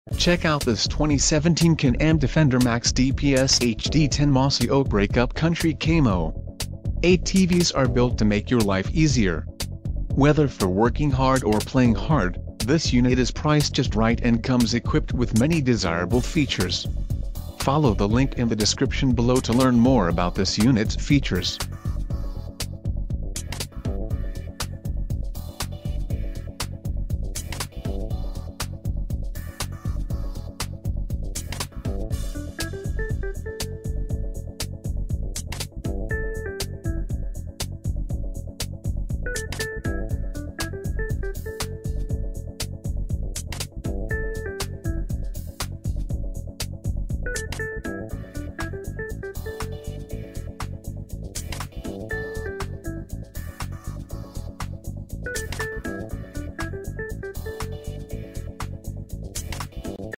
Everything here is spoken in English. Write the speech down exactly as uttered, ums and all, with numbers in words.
Check out this twenty seventeen Can-Am Defender Max D P S H D ten Mossy Oak Breakup Country Camo. A T Vs are built to make your life easier. Whether for working hard or playing hard, this unit is priced just right and comes equipped with many desirable features. Follow the link in the description below to learn more about this unit's features.